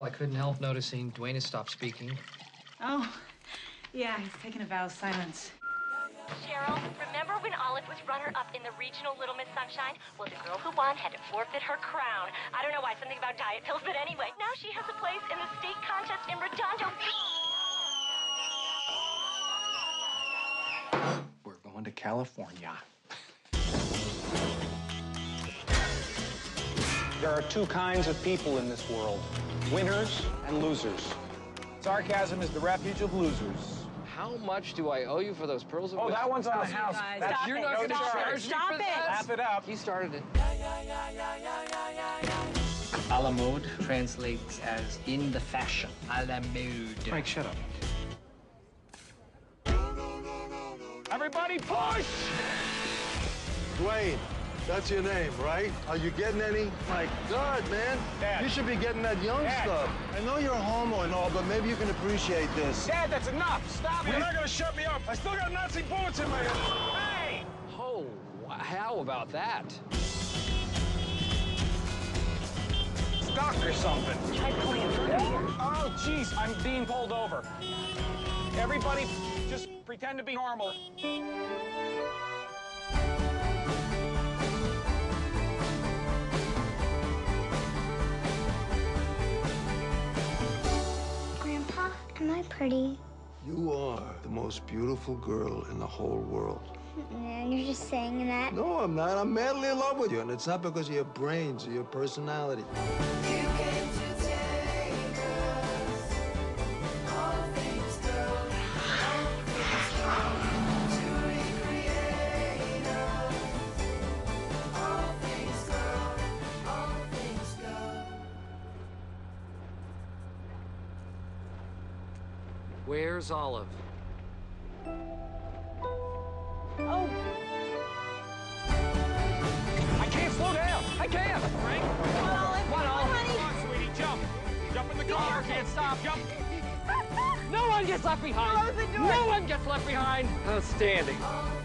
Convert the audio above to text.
I couldn't help noticing Dwayne has stopped speaking. Oh, yeah, he's taking a vow of silence. Cheryl, remember when Olive was runner-up in the regional Little Miss Sunshine? Well, the girl who won had to forfeit her crown. I don't know why, something about diet pills, but anyway, now she has a place in the state contest in Redondo Beach. We're going to California. There are two kinds of people in this world, winners and losers. Sarcasm is the refuge of losers. How much do I owe you for those pearls of Oh, wisdom? that one's on the house. Stop You're it. not going to Stop charge it. me Stop for it. that? Laugh it up. He started it. A la mode translates as in the fashion. A la mode. Frank, shut up. Everybody push! Dwayne, that's your name, right? Are you getting any? My God, man. Dad. You should be getting that young Dad. stuff. I know you're a homo and all, but maybe you can appreciate this. Dad, that's enough. Stop it. You're not going to shut me up. I still got Nazi bullets in my head. Hey! Oh, how about that? Stuck or something. Try pulling in front of here. Oh, jeez, I'm being pulled over. Everybody, just pretend to be normal. Grandpa, am I pretty? You are the most beautiful girl in the whole world. And you're just saying that? No, I'm not. I'm madly in love with you, and it's not because of your brains or your personality. Where's Olive? Oh, I can't slow down. I can't. Frank, come on, Olive. come on, honey. Come on, sweetie, jump. Jump in the car. Can't stop. Jump. No one gets left behind. Close the door. No one gets left behind. Outstanding.